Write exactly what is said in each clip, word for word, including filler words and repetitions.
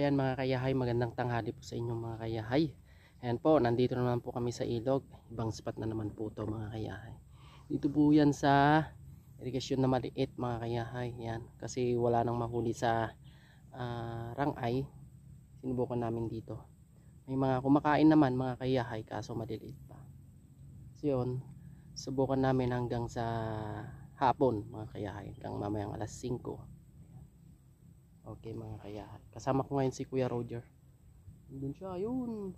Ayan mga kayahay, magandang tanghali po sa inyong mga kayahay. Ayan po, nandito naman po kami sa ilog. Ibang spot na naman po to mga kayahay. Dito po yan sa irigasyon na maliit mga kayahay. Ayan, kasi wala nang mahuli sa uh, rangay. Sinubukan namin dito. May mga kumakain naman mga kayahay kaso maliliit pa. So yun, subukan namin hanggang sa hapon mga kayahay. Hanggang mamayang alas singko. Okay mga kayahay. Kasama ko ngayon si Kuya Roger. Doon siya, ayun.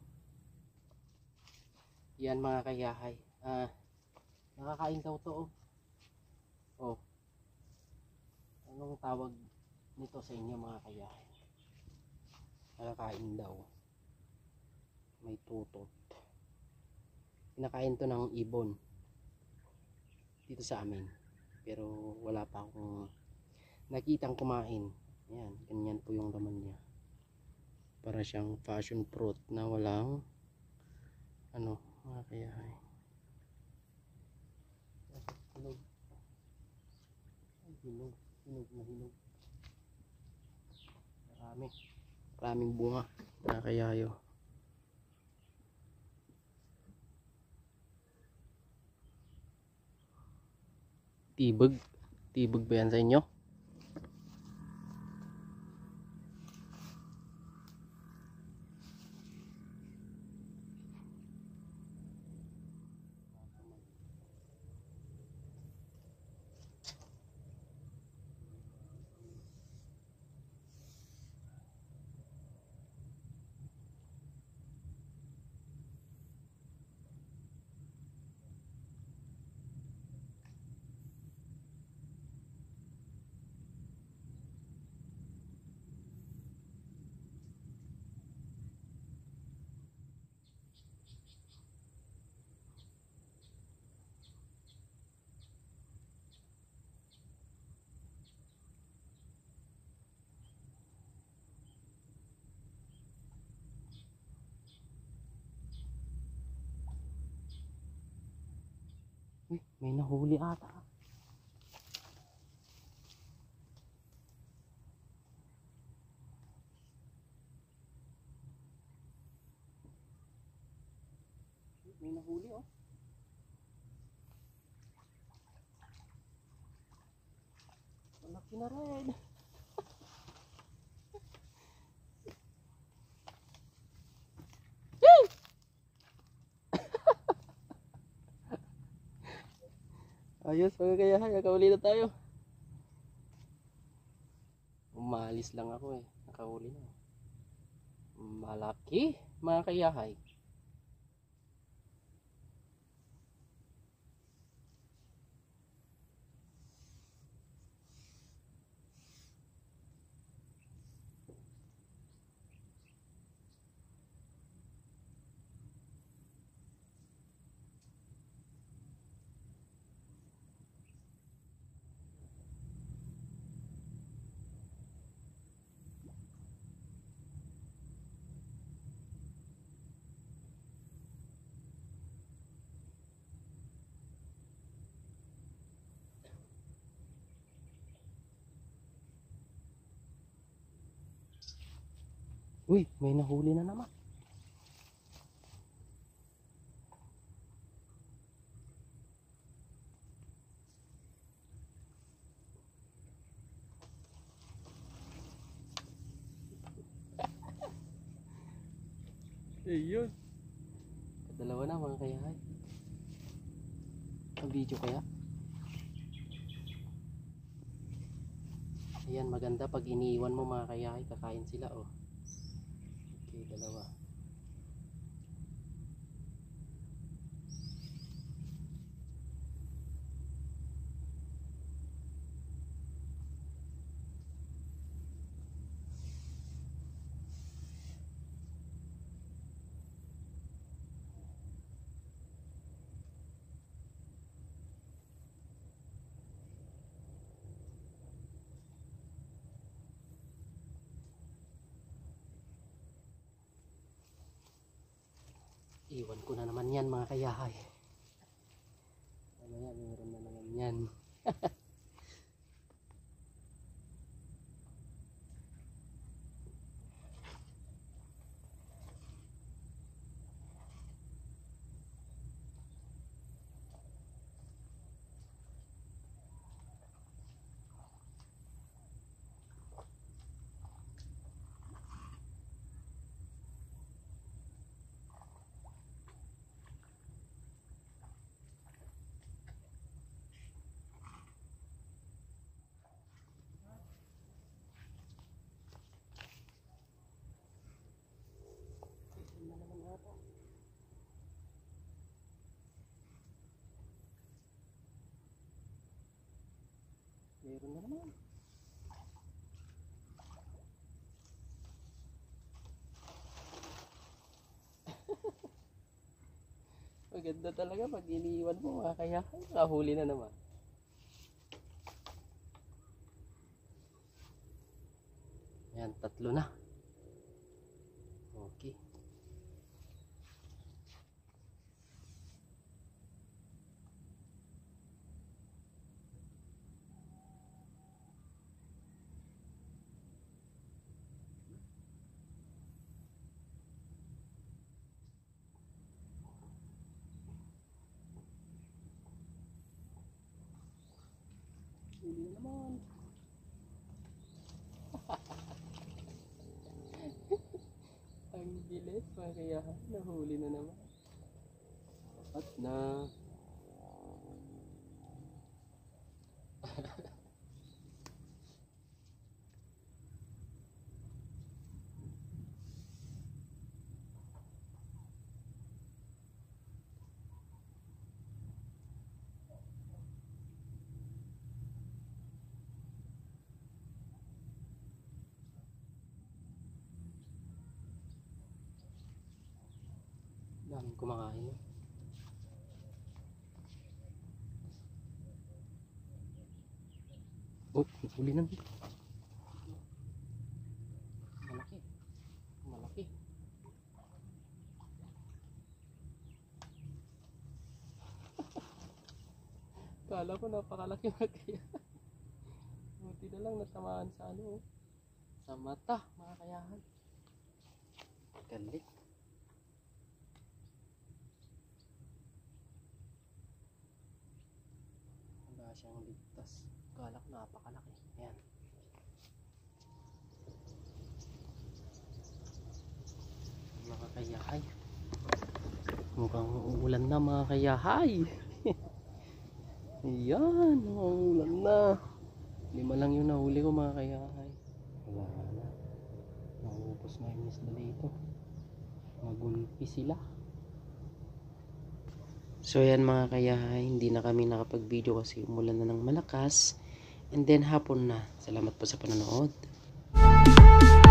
Yan mga kayahay. Ah, nakakain daw to. Oh. Oh. Anong tawag nito sa inyo mga kayahay? Nakakain daw. May tutot. Kinakain to ng ibon. Dito sa amin. Pero wala pa akong nakitang kumain. Ayan, ganyan po yung laman niya. Para siyang passion fruit na walang ano, mga kayahay. Hinog. Ay, hinog. Hinog na hinog. Marami. Maraming bunga. Mga kayayo. Tibag. Tibag ba yan sa inyo? Uy, may nahuli ata. May nahuli oh. Malaki na rin. Ayos mga kayahay, nakahuli na tayo. Umalis lang ako eh, nakahuli na. Malaki mga kayahay. Uy, may nahuli na naman. Ayun. Kadalawa na mga kayahay. Ang video kaya. Ayan, maganda pag iniiwan mo mga kayahay, kakain sila oh. Okay, dalawa. Iwan ko na naman yan mga kayahay. Ano yan, meron na naman yan. Meron na naman. Maganda talaga pag iniiwan mo mga kayahay. Nakahuli na naman. Ayan, tatlo na. Okay. Huli na naman. Ang bilis mga kayahay. Nahuli na naman. At na. Daming kumakain. Oh, huli na. Malaki. Malaki. Kala ko napakalaki na kaya. Buti na lang natamaan sa ano. Sa mata, mga kayahan. Galit. Wala siyang ligtas. Kala ko napakalaki. Ayan. Mga kayahay. Mukhang uulan na mga kayahay. Ayan. Mukhang uulan na. Lima lang yung nahuli ko mga kayahay. Wala na. Naubos na yung isla dito. Magulpi sila. So yan mga kayahay, hindi na kami nakapag-video kasi umulan na ng malakas. And then hapon na. Salamat po sa panonood.